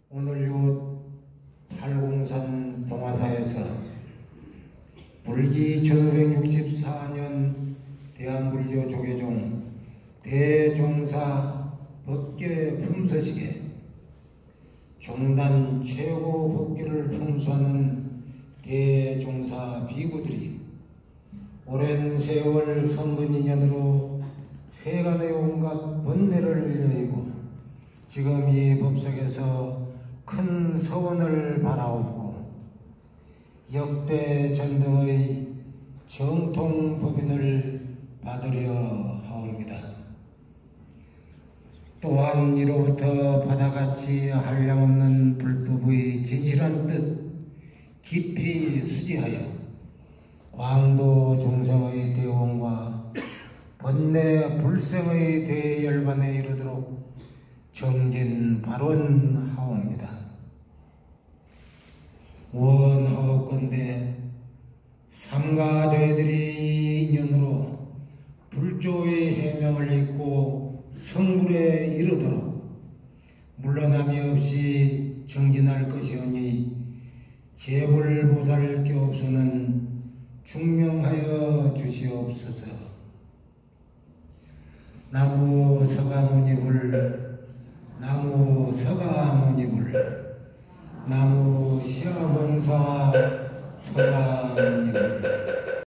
오늘 이곳 팔공산 동화사에서 불기 1564년 대한불교 조계종 대종사 법계 품서식에 종단 최고 법계를 품수하는 대종사 비구들이 오랜 세월 선근인연으로 세간의 온갖 번뇌를 일으키고 지금 이 법석에서 큰 서원을 바라옵고 역대 전등의 정통 법인을 받으려 하옵니다. 또한 이로부터 바다같이 한량없는 불법의 진실한 뜻 깊이 수지하여 광도 중생의 대원과 번뇌 불생의 대열반에 이르도록 정진 발언하옵니다. 원하옵건대 삼가 저희들이 인연으로 불조의 해명을 잇고 성불에 이르도록 물러남이 없이 정진할 것이오니 재불보살 께옵소는 중명하여 주시옵소서. 나무 서가모니불, 나무 서가모니불, 나무 시아본사 서가모니불.